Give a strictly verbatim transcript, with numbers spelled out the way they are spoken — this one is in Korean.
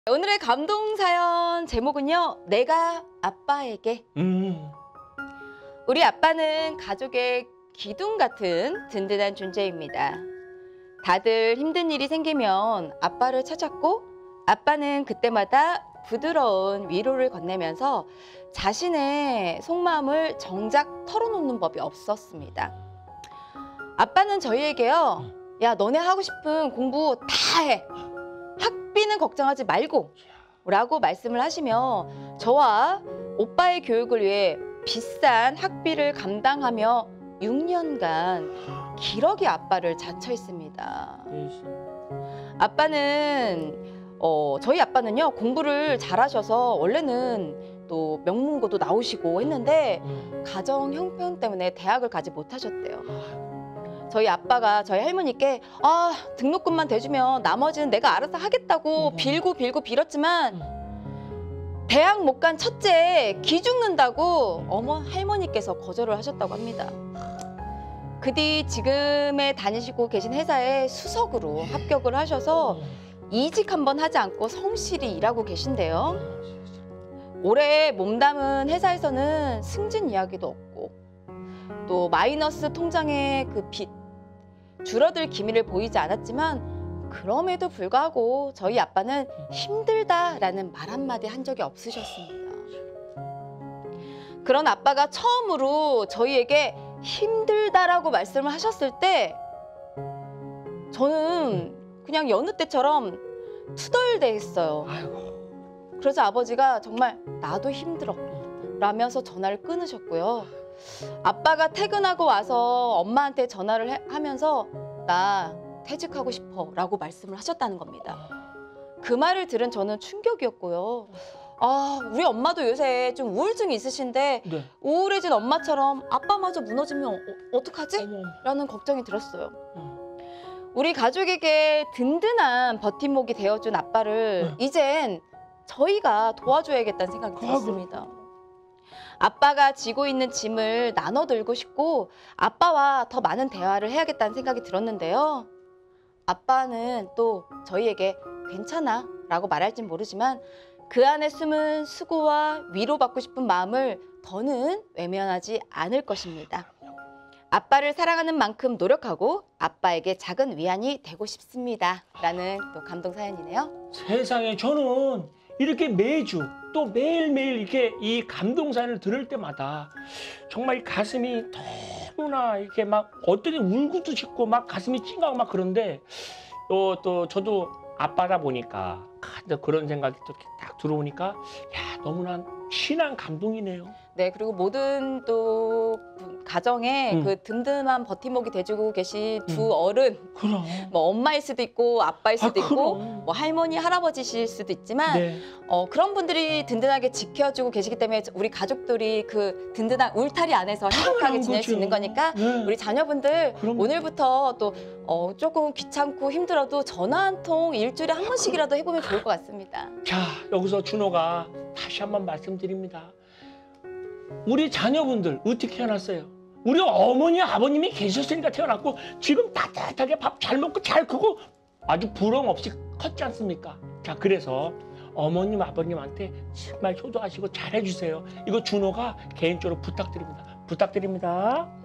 오늘의 감동 사연 제목은요, 내가 아빠에게. 음. 우리 아빠는 가족의 기둥 같은 든든한 존재입니다. 다들 힘든 일이 생기면 아빠를 찾았고, 아빠는 그때마다 부드러운 위로를 건네면서 자신의 속마음을 정작 털어놓는 법이 없었습니다. 아빠는 저희에게요, 야, 너네 하고 싶은 공부 다 해. 학비는 걱정하지 말고 라고 말씀을 하시며 저와 오빠의 교육을 위해 비싼 학비를 감당하며 육 년간 기러기 아빠를 자처했습니다. 아빠는 어, 저희 아빠는요, 공부를 잘하셔서 원래는 또 명문고도 나오시고 했는데 가정 형편 때문에 대학을 가지 못하셨대요. 저희 아빠가 저희 할머니께 아, 등록금만 대주면 나머지는 내가 알아서 하겠다고 빌고 빌고 빌었지만 대학 못 간 첫째 기 죽는다고 어머 할머니께서 거절을 하셨다고 합니다. 그 뒤 지금에 다니시고 계신 회사에 수석으로 합격을 하셔서 이직 한번 하지 않고 성실히 일하고 계신데요. 올해 몸담은 회사에서는 승진 이야기도 없고 또 마이너스 통장의 그 빚 줄어들 기미를 보이지 않았지만 그럼에도 불구하고 저희 아빠는 힘들다라는 말 한마디 한 적이 없으셨습니다. 그런 아빠가 처음으로 저희에게 힘들다라고 말씀을 하셨을 때 저는 그냥 여느 때처럼 투덜대했어요. 그래서 아버지가 정말 나도 힘들어 라면서 전화를 끊으셨고요. 아빠가 퇴근하고 와서 엄마한테 전화를 해, 하면서 나 퇴직하고 싶어 라고 말씀을 하셨다는 겁니다. 그 말을 들은 저는 충격이었고요. 아, 우리 엄마도 요새 좀 우울증이 있으신데 네. 우울해진 엄마처럼 아빠마저 무너지면 어, 어떡하지? 어머. 라는 걱정이 들었어요. 음. 우리 가족에게 든든한 버팀목이 되어준 아빠를 네. 이젠 저희가 도와줘야겠다는 생각이 들었습니다. 아빠가 지고 있는 짐을 나눠 들고 싶고 아빠와 더 많은 대화를 해야겠다는 생각이 들었는데요. 아빠는 또 저희에게 괜찮아 라고 말할진 모르지만 그 안에 숨은 수고와 위로받고 싶은 마음을 더는 외면하지 않을 것입니다. 아빠를 사랑하는 만큼 노력하고 아빠에게 작은 위안이 되고 싶습니다. 라는 또 감동 사연이네요. 세상에 저는 이렇게 매주 또 매일매일 이렇게 이 감동 사연을 들을 때마다 정말 가슴이 너무나 이렇게 막 어떤 게 울고도 싶고 막 가슴이 찡하고 막 그런데 또, 또 저도 아빠다 보니까 그런 생각이 또 딱 들어오니까 야, 너무나 신한 감동이네요. 네, 그리고 모든 또 가정에 음. 그 든든한 버팀목이 돼주고 계신 두 음. 어른, 그럼. 뭐 엄마일 수도 있고 아빠일 수도 아, 있고 그럼. 뭐 할머니, 할아버지실 수도 있지만 네. 어, 그런 분들이 든든하게 지켜주고 계시기 때문에 우리 가족들이 그 든든한 울타리 안에서 행복하게 지낼 거죠. 수 있는 거니까 네. 우리 자녀분들 그럼. 오늘부터 또 어, 조금 귀찮고 힘들어도 전화 한 통 일주일에 한 번씩이라도 해보면 좋을 것 같습니다. 자, 여기서 준호가 다시 한번 말씀드립니다. 우리 자녀분들 어떻게 태어났어요? 우리 어머니, 아버님이 계셨으니까 태어났고 지금 따뜻하게 밥 잘 먹고 잘 크고 아주 부러움 없이 컸지 않습니까? 자, 그래서 어머님, 아버님한테 정말 효도하시고 잘해주세요. 이거 준호가 개인적으로 부탁드립니다. 부탁드립니다.